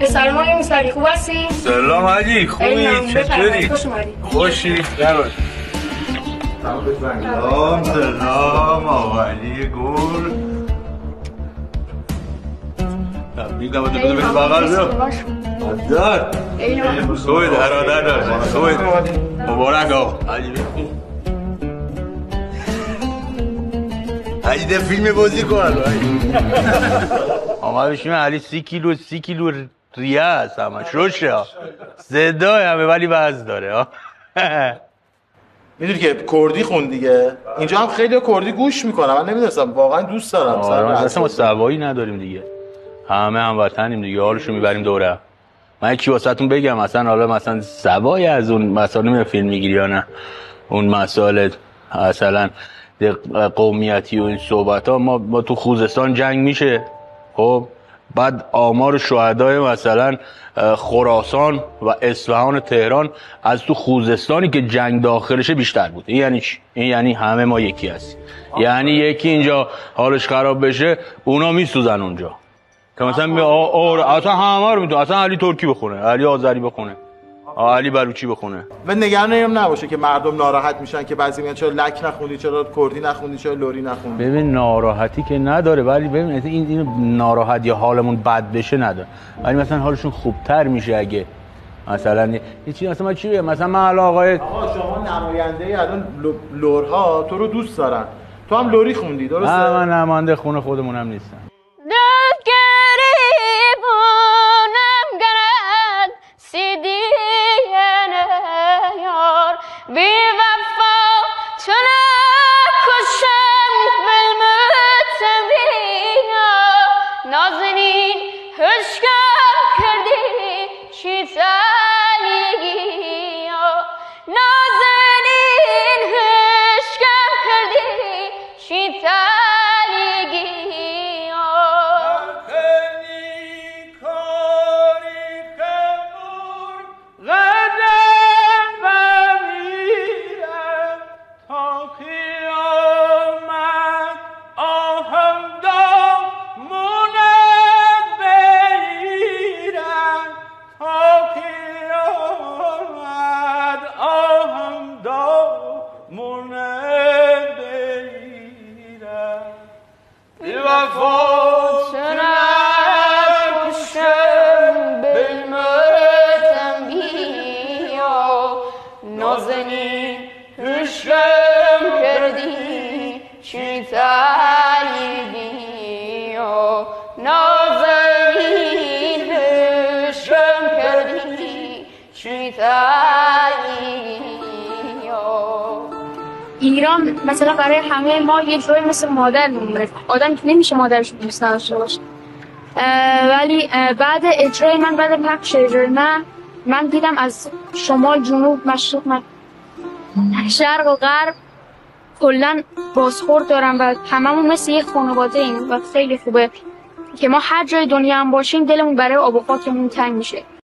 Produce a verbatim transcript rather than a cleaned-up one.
سلام آقای موسوی، خوب هستی؟ سلام حاجی، خوبی؟ چطوری؟ خوش اومدی. خوشی؟ درباش. سلام سلام آقای گل. تبریک داماد بده بده بغل بیا. حضر. سوید اراده دار. سوید. مبارک آقا. حاجی حاجی ده فیلم بازی کن. آقا بشیم علی سی کیلو سی کیلو ریه هست همش روشه ها. صدای همه ولی وزن داره ها. میدونی که کردی خون دیگه. اینجا هم خیلی کردی گوش میکنم. من نمیدونستم واقعا دوست دارم. آره ما اصلا ما سوایی نداریم دیگه. همه هم وطنیم دیگه، حالشو میبریم دوره. من یکی واسهتون بگم مثلا حالا مثلا سوای از اون مثلا نمیدونم فیلم میگیری یا نه. اون مسائل مثلا قومیتی و این صحبت ها ما, ما تو خوزستان جنگ میشه خب بعد آمار شهدای مثلا خراسان و اصفهان و تهران از تو خوزستانی که جنگ داخلشه بیشتر بود. این یعنی چی؟ این یعنی همه ما یکی هستیم. یعنی یکی اینجا حالش خراب بشه اونا میسوزن اونجا که مثلا می آره اصلا همه رو میتونه اصلا علی ترکی بخونه، علی آذری بخونه، علی بلوچی بخونه و نگران اینم نباشه که مردم ناراحت میشن که بعضی میگن چرا لک نخوندی، چرا کردی نخوندی، چرا لوری نخوندی. ببین ناراحتی که نداره ولی ببین این این ناراحت یا حالمون بد بشه نداره، ولی مثلا حالشون خوبتر میشه اگه مثلا یه چیزی مثلا چی بگم مثلا من الان آقای آقا شما نماینده الان لورها تو رو دوست دارن، تو هم لوری خوندی درسته؟ نه من نماینده خونه خودمونم نیستم. ایران مثلا برای همه ما یه جوری مثل مادر میمونه. آدم که نمیشه مادرش دوست نداشته باشه. ولی بعد اجرای من بعد پخش اجرای من من دیدم از شمال جنوب مشرق من شرق و غرب کلا بازخورد دارم و هممون مثل یک خانواده ایم و خیلی خوبه که ما هر جای دنیا هم باشیم دلمون برای آب و خاکمون تنگ میشه.